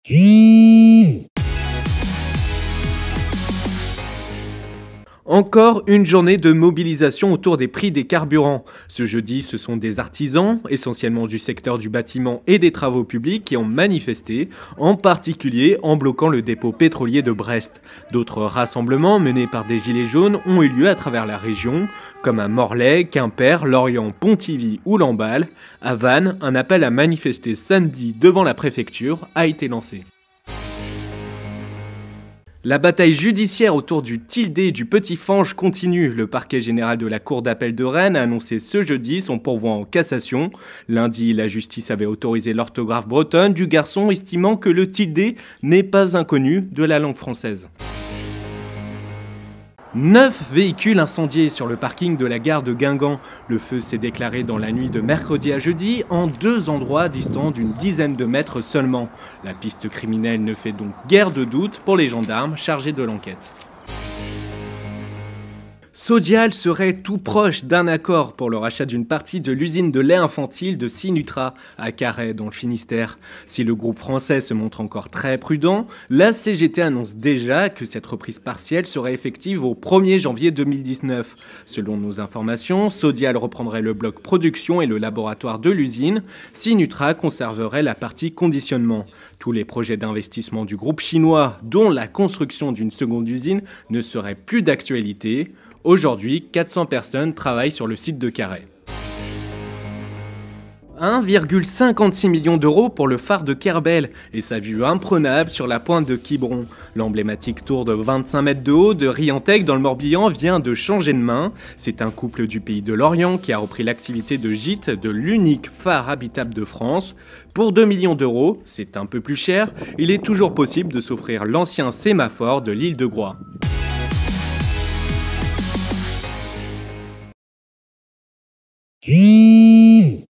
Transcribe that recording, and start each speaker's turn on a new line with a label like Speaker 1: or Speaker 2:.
Speaker 1: Encore une journée de mobilisation autour des prix des carburants. Ce jeudi, ce sont des artisans, essentiellement du secteur du bâtiment et des travaux publics, qui ont manifesté, en particulier en bloquant le dépôt pétrolier de Brest. D'autres rassemblements menés par des gilets jaunes ont eu lieu à travers la région, comme à Morlaix, Quimper, Lorient, Pontivy ou Lamballe. À Vannes, un appel à manifester samedi devant la préfecture a été lancé. La bataille judiciaire autour du tilde du Petit Fange continue. Le parquet général de la Cour d'appel de Rennes a annoncé ce jeudi son pourvoi en cassation. Lundi, la justice avait autorisé l'orthographe bretonne du garçon, estimant que le tilde n'est pas inconnu de la langue française. 9 véhicules incendiés sur le parking de la gare de Guingamp. Le feu s'est déclaré dans la nuit de mercredi à jeudi en 2 endroits distants d'une dizaine de mètres seulement. La piste criminelle ne fait donc guère de doute pour les gendarmes chargés de l'enquête. Sodial serait tout proche d'un accord pour le rachat d'une partie de l'usine de lait infantile de Sinutra à Carhaix dans le Finistère. Si le groupe français se montre encore très prudent, la CGT annonce déjà que cette reprise partielle serait effective au 1er janvier 2019. Selon nos informations, Sodial reprendrait le bloc production et le laboratoire de l'usine. Sinutra conserverait la partie conditionnement. Tous les projets d'investissement du groupe chinois, dont la construction d'une seconde usine, ne seraient plus d'actualité. Aujourd'hui, 400 personnes travaillent sur le site de Carhaix. 1,56 million d'euros pour le phare de Kerbel et sa vue imprenable sur la pointe de Quiberon. L'emblématique tour de 25 mètres de haut de Riantec dans le Morbihan vient de changer de main. C'est un couple du pays de Lorient qui a repris l'activité de gîte de l'unique phare habitable de France. Pour 2 millions d'euros, c'est un peu plus cher, il est toujours possible de s'offrir l'ancien sémaphore de l'île de Groix.